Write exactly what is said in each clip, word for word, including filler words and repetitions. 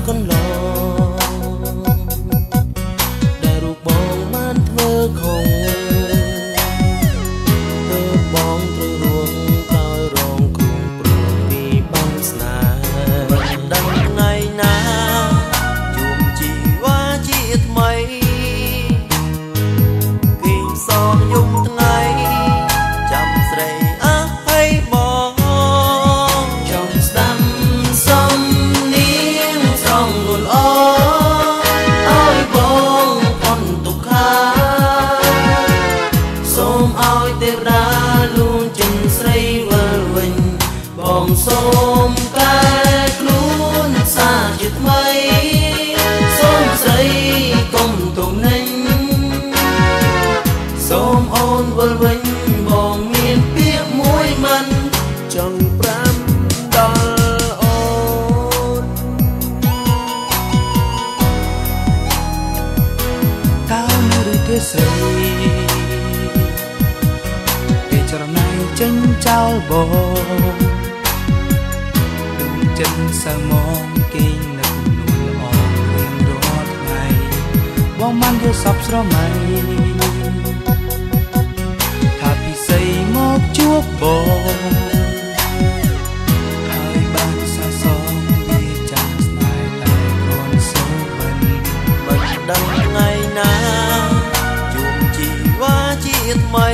កន្លងដែលរូបបងបានធ្វើខុសទើបបងត្រូវរួងដោយរងគ្រោះព្រោះពីបានស្នេហ៍មិនដឹងថ្ងៃណាជួបជីវ៉ាជាថ្មីគេងសងយំថ្ងៃចាំស្រីអើហើយបងចង់ស្ដាំសំនៀងស្រងលួនអអើយបងអន់ទុក្ខាសូមឲ្យទេវតាលួងចិនស្រីវិលវិញបងសូមកែខ្លួនសាជាថ្មីសូមស្រីកុំទំនេញសូមអូនវិលវិញបងមានពាក្យមួយមិនចង់ប្រាំដល់អូនតើនៅឬទេស្រីពេលចរណៃចេញចោលបងដួងចិត្តសើមងគេងនៅនួនល្អរៀងរាល់ថ្ងៃបងបានយល់សប្ស្រមៃថាពិសីមកជួបបងហើយបានសាសងវាចាំស្នេហ៍តែគ្រាន់សូមិនមិនដឹងថ្ងៃណាជួបជីវ៉ាជាថ្មី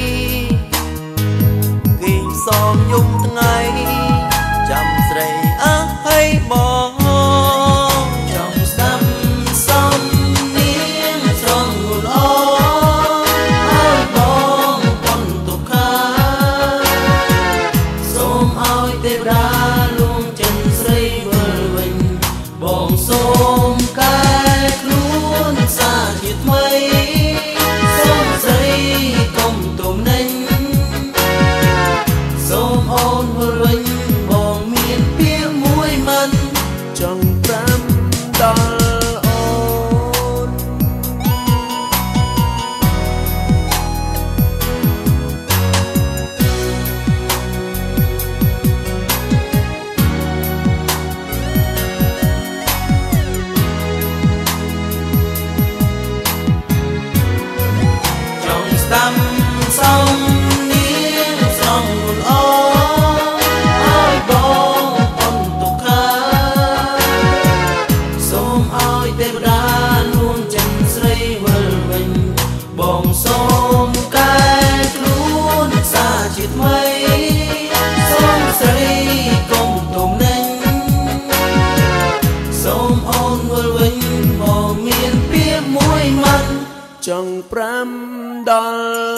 គេងសងយំថ្ងៃចាំស្រីអើហើយបងចង់ស្ដាប់សំនៀងស្រងលួនអអើយបងអន់ទុក្ខាសូមឲ្យទេវតាលួងចិនស្រីវិលវិញបងសូមកែខ្លួនសាជាថ្មីសូមស្រីកុំទំនេញសូមអូនវិលវិញបងមានពាក្យមួយមិនចង់ប្រាំដល់អូនចង់ស្ដាំសំនៀងស្រងលួនអអើយបងអន់ទុក្ខាសូមឲ្យទេវតាលួងចិនស្រីវិលវិញបងសូមកែខ្លួនសាជាថ្មីសូមស្រីកុំទំនេញសូមអូនវិលវិញបងមានពាក្យមួយមិនចង់ប្រាំដល់